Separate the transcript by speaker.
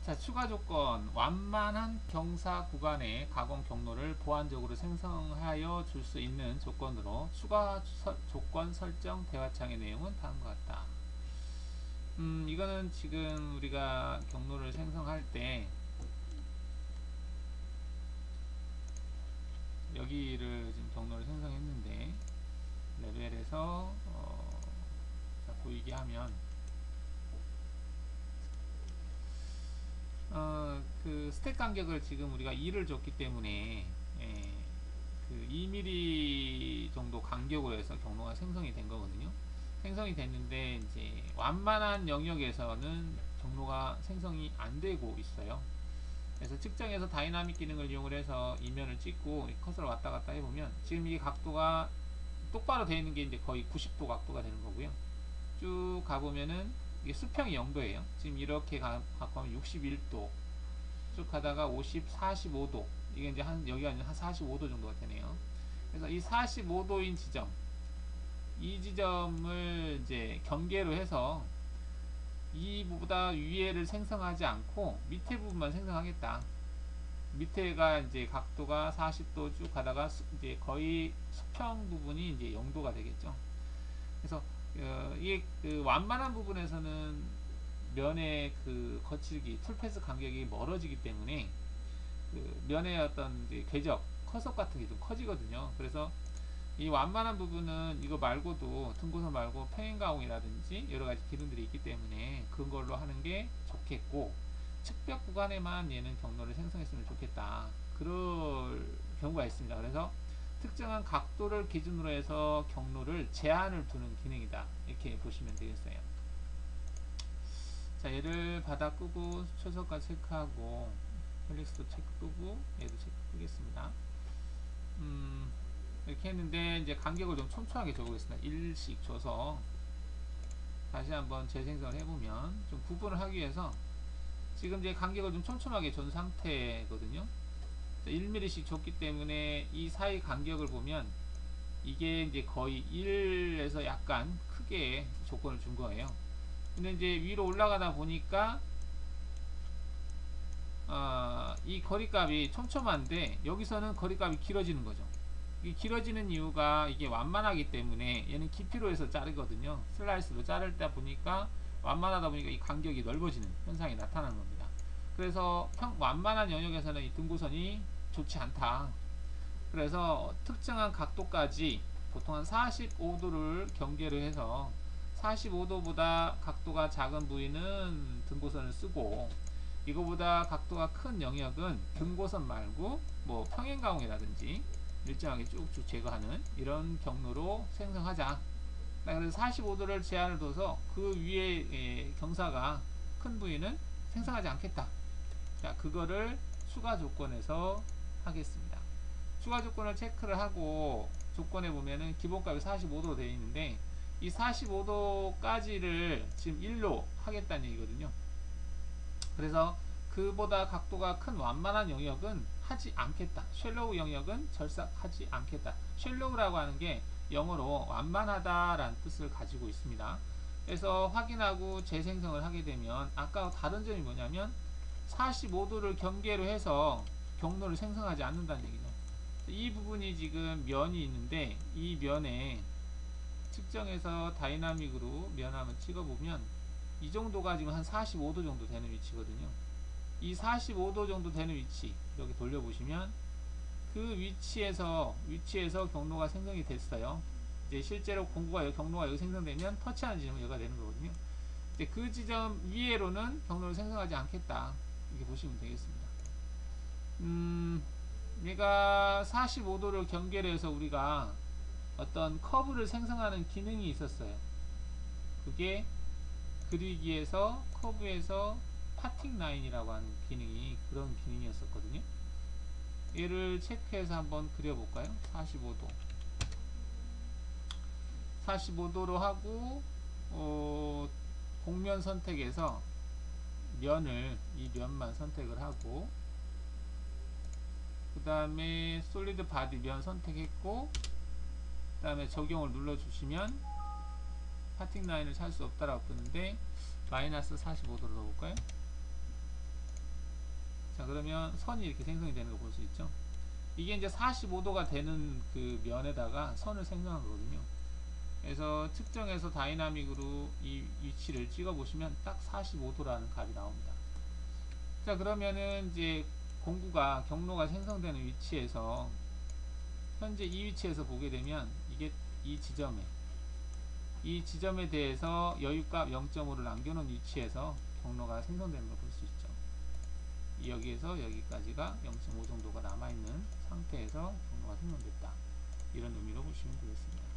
Speaker 1: 자, 추가 조건. 완만한 경사 구간의 가공 경로를 보완적으로 생성하여 줄 수 있는 조건으로 추가 조건 설정 대화창의 내용은 다음과 같다. 이거는 지금 우리가 경로를 생성할 때 여기를 지금 경로를 생성했는데 레벨에서 자, 보이게 하면 그 스택 간격을 지금 우리가 2를 줬기 때문에 그 2mm 정도 간격으로 해서 경로가 생성이 된 거거든요. 생성이 됐는데 이제 완만한 영역에서는 경로가 생성이 안 되고 있어요. 그래서 측정해서 다이나믹 기능을 이용을 해서 이면을 찍고 커서를 왔다 갔다 해보면 지금 이게 각도가 똑바로 되어 있는 게 이제 거의 90도 각도가 되는 거고요. 쭉 가보면은 이게 수평이 0도예요. 지금 이렇게 갖고 하면 61도 쭉 가다가 50, 45도 이게 이제 여기가 한 45도 정도가 되네요. 그래서 이 45도인 지점, 이 지점을 이제 경계로 해서 이보다 위에를 생성하지 않고 밑에 부분만 생성하겠다. 밑에가 이제 각도가 40도 쭉 가다가 이제 거의 수평 부분이 이제 0도가 되겠죠. 그래서 이게 그 완만한 부분에서는 면의 그 거칠기, 풀패스 간격이 멀어지기 때문에 그 면의 어떤 이제 궤적, 컷업 같은 게 좀 커지거든요. 그래서 이 완만한 부분은 이거 말고도 등고선 말고 평행가공이라든지 여러가지 기능들이 있기 때문에 그런 걸로 하는 게 좋겠고, 측벽 구간에만 얘는 경로를 생성했으면 좋겠다, 그럴 경우가 있습니다. 그래서 특정한 각도를 기준으로 해서 경로를 제한을 두는 기능이다, 이렇게 보시면 되겠어요. 자, 얘를 바닥 끄고 초석과 체크하고 헬릭스도 체크 끄고 얘도 체크 끄겠습니다. 이렇게 했는데 이제 간격을 좀 촘촘하게 줘보겠습니다. 1씩 줘서 다시 한번 재생성을 해보면 좀 구분을 하기 위해서 지금 이제 간격을 좀 촘촘하게 준 상태거든요. 1mm씩 줬기 때문에 이 사이 간격을 보면 이게 이제 거의 1에서 약간 크게 조건을 준 거예요. 근데 이제 위로 올라가다 보니까 이 거리값이 촘촘한데 여기서는 거리값이 길어지는 거죠. 이 길어지는 이유가 이게 완만하기 때문에 얘는 깊이로 해서 자르거든요. 슬라이스로 자르다 보니까 완만하다 보니까 이 간격이 넓어지는 현상이 나타나는 겁니다. 그래서 완만한 영역에서는 이 등고선이 좋지 않다. 그래서 특정한 각도까지 보통 한 45도를 경계를 해서 45도보다 각도가 작은 부위는 등고선을 쓰고, 이거보다 각도가 큰 영역은 등고선 말고 뭐 평행가공이라든지 일정하게 쭉쭉 제거하는 이런 경로로 생성하자. 그래서 45도를 제한을 둬서 그 위에 경사가 큰 부위는 생성하지 않겠다. 자, 그거를 추가 조건에서 하겠습니다. 추가 조건을 체크를 하고 조건에 보면은 기본값이 45도로 되어 있는데 이 45도까지를 지금 1로 하겠다는 얘기거든요. 그래서 그보다 각도가 큰 완만한 영역은 하지 않겠다. 쉘로우 영역은 절삭하지 않겠다. 쉘로우라고 하는 게 영어로 완만하다라는 뜻을 가지고 있습니다. 그래서 확인하고 재생성을 하게 되면 아까 다른 점이 뭐냐면 45도를 경계로 해서 경로를 생성하지 않는다는 얘기죠. 이 부분이 지금 면이 있는데 이 면에 측정해서 다이나믹으로 면 한번 찍어보면 이 정도가 지금 한 45도 정도 되는 위치거든요. 이 45도 정도 되는 위치 이렇게 돌려보시면 그 위치에서 경로가 생성이 됐어요. 이제 실제로 경로가 여기 생성되면 터치하는 지점은 여기가 되는 거거든요. 이제 그 지점 위에로는 경로를 생성하지 않겠다, 이렇게 보시면 되겠습니다. 얘가 45도를 경계로 해서 우리가 어떤 커브를 생성하는 기능이 있었어요. 그게 그리기에서 커브에서 파팅 라인이라고 하는 기능이 그런 기능이었었거든요. 얘를 체크해서 한번 그려볼까요? 45도로 하고 곡면 선택해서 이 면만 선택을 하고, 그 다음에 솔리드 바디 면 선택했고, 그 다음에 적용을 눌러주시면 파팅 라인을 찾을 수 없다라고 뜨는데 마이너스 45도로 넣어볼까요? 자, 그러면 선이 이렇게 생성이 되는 거 볼 수 있죠. 이게 이제 45도가 되는 그 면에다가 선을 생성한 거거든요. 그래서 측정해서 다이나믹으로 이 위치를 찍어 보시면 딱 45도라는 값이 나옵니다. 자, 그러면은 이제 공구가 경로가 생성되는 위치에서 현재 이 위치에서 보게 되면 이게 이 지점에 대해서 여유값 0.5를 남겨놓은 위치에서 경로가 생성되는 걸 볼 수 있죠. 여기에서 여기까지가 0.5 정도가 남아있는 상태에서 경로가 생성됐다. 이런 의미로 보시면 되겠습니다.